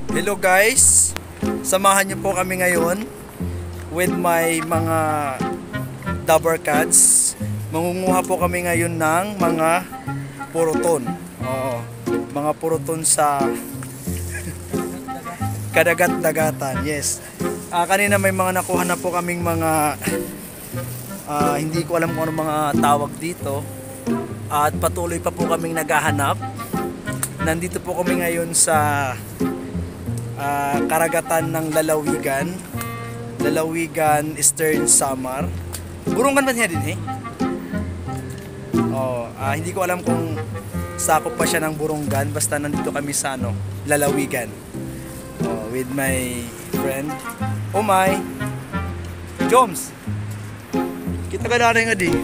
Hello guys, samahan niyo po kami ngayon with my mga Dabber Cats. Mangunguha po kami ngayon ng mga puruton. Oo, mga puruton sa kadagat-dagatan. Yes. Kanina may mga nakuha na po kaming mga hindi ko alam kung ano mga tawag dito. At patuloy pa po kaming naghahanap. Nandito po kami ngayon sa karagatan ng Lalawigan, Eastern Samar. Burungan ba niya din hindi ko alam kung sakop pa siya ng Burungan. Basta nandito kami sa Lalawigan. With my friend Omay Joms. Kita ka na rin nga di.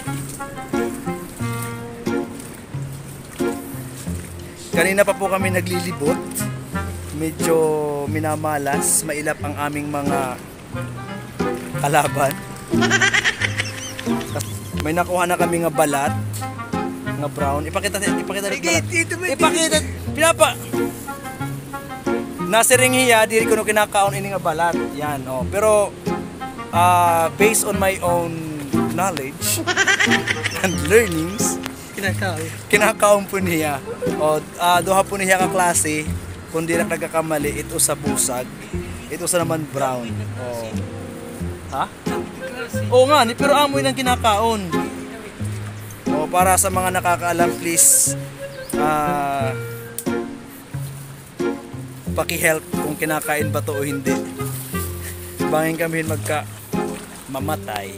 Kanina pa po kami naglilibot. Medyo minamalas, mailap ang aming mga kalaban. May nakuha na kami nga balat, nga brown. Ipakita rin balat. Ipakita, pinapa. Nasiring hiya, diri ko no kinakaon ini nga balat. Yan, Pero based on my own knowledge and learnings, kinakaon po niya. Duha po niya ka klase. Kung di na nagkakamali, ito sa busag, ito sa naman brown. Ha? Oo nga, pero amoy ng kinakaon. Para sa mga nakakaalam, please paki-help kung kinakain ba to o hindi. Bangin kami mamatay.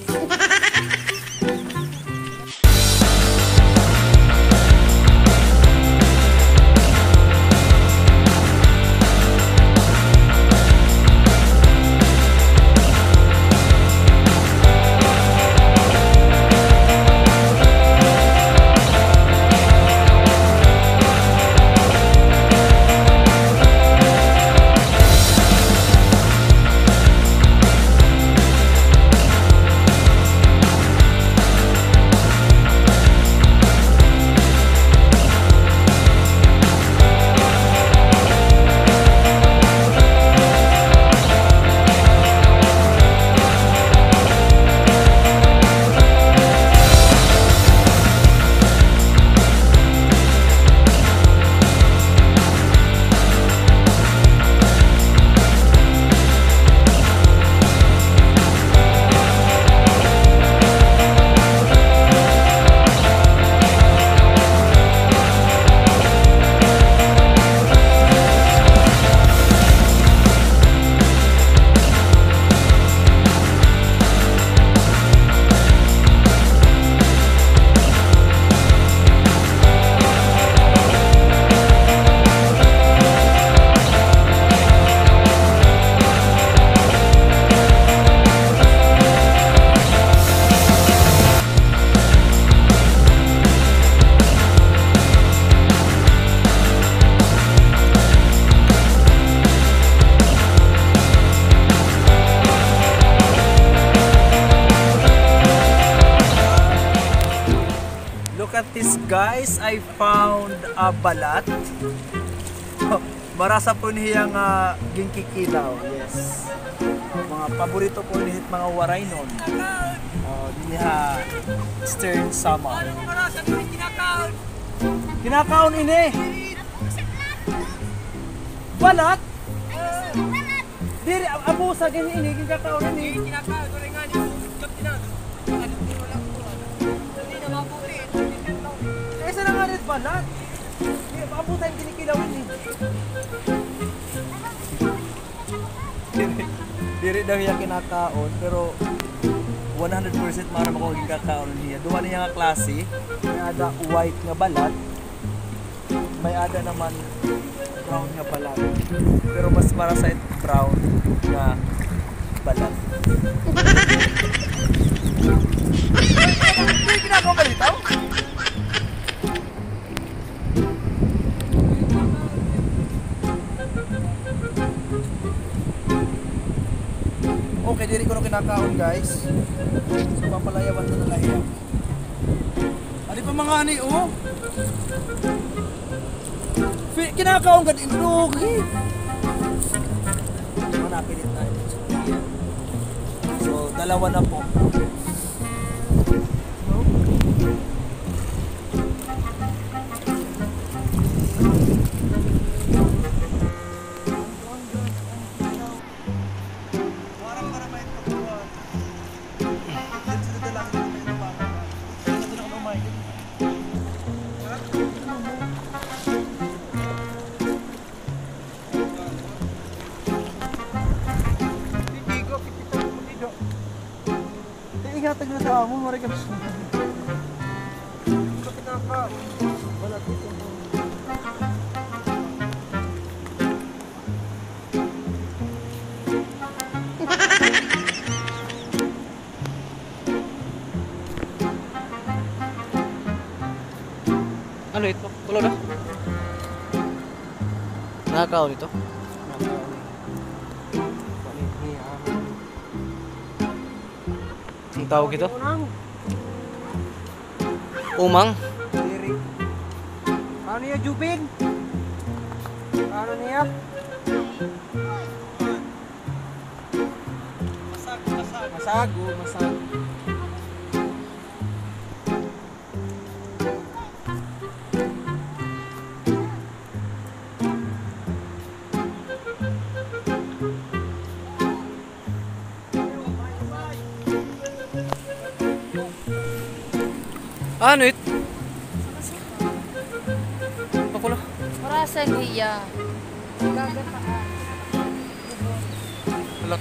Look at this guys, I found a balat. Marasa po niya nga ginkikilaw. Yes. Mga paborito po niya mga waray nun. Niya Eastern Samar. Kinakaon ini. Balat? Diri abo sa gani ini kinakaon ini. Kinakaon ko rin nga ni job tinag. Isa na nga rin balat. Abo tayong kinikilawin Diri daw niya kinakaon, pero 100% maram ako yung kakaon niya. Duha niya nga klase, may ada white nga balat, may ada naman brown nga balat. Pero mas para sa brown nga balat. Hindi kinakaon balitaw? Okay, diri ko na kinakaon guys. So papalayawan na nalahiya. Ano pa mga ani kinakaon ka din. napilit na rin sa Korea. So, dalawa na po. Ihatag na sa amo, marikap siya. Kapit na ka. Wala dito. Ano ito? Tulo na? Nakakaon ito? Ang tawag ito? Umang? Diri. Ano niya, Jupin? Ano niya? Masago, masago. Ano ito? Pakula. Orasan hiya. Alak.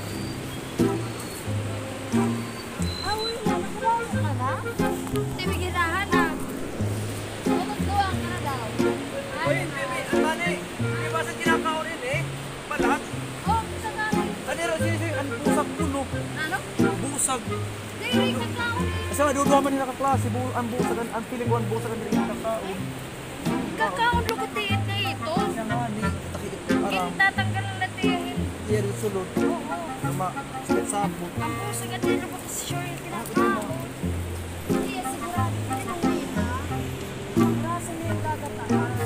Awi na, nagtrabaho ka na? Hindi ginahan na. Ano doang ka na daw? Uy, baby, ano Hindi ba sa kinakaunin eh? Balat? Oh, isa nga rin. Ano rin, sisi, ang busag puno. Ano? Busag. Dili, kagkaon eh. Kasi maduduha man nila kaklase, ang busag, ang piling ko ang busag ang rin kakaon. Kakaon lukutiit na ito. Siya nga ni, parang, Tatanggal na tiyahin. yeri sulod. Oo. Nama, sabot. Ang puso nga din ako sa sure yung kinakaon. Hindi, sigurado ka rin ang may ha. Orasan niya yung gagataas.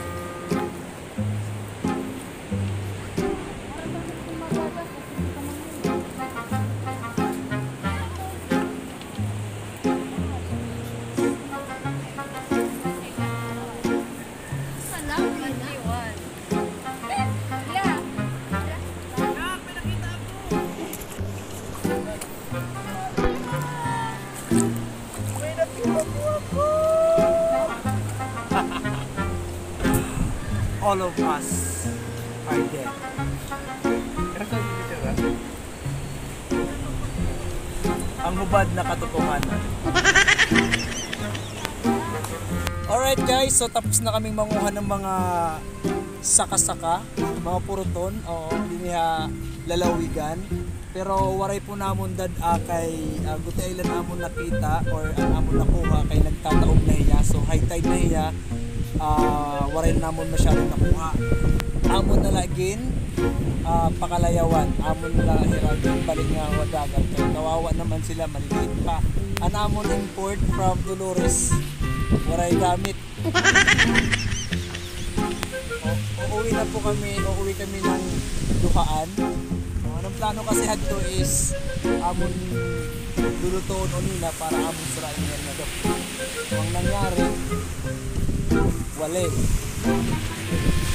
Para bakit kung magagas, kasi hindi ka mangyayari. Sana, iwan. Yeah. All of us are dead. Ang hubad na katotohanan. Alright guys, so tapos na kaming manguha ng mga saka-saka, mga puruton, oo, hindi niya lalawigan. Pero waray po namon dad kay Guti Island amon nakita or ang amon nakuha kay nagtataog na hiya. So high tide na hiya, waray namon masyadong nakuha. Amon na lagin, pakalayawan, amon na hiragin, balik nga wadagat. Kaya kawawa naman sila, maliliit pa. Ang amon import from Dolores, waray gamit. Uuwi kami ng Duhaan. Ang plano kasi hadto is amon lulutoon o nila para amon sirain yan na dok. Ang nangyari, wala.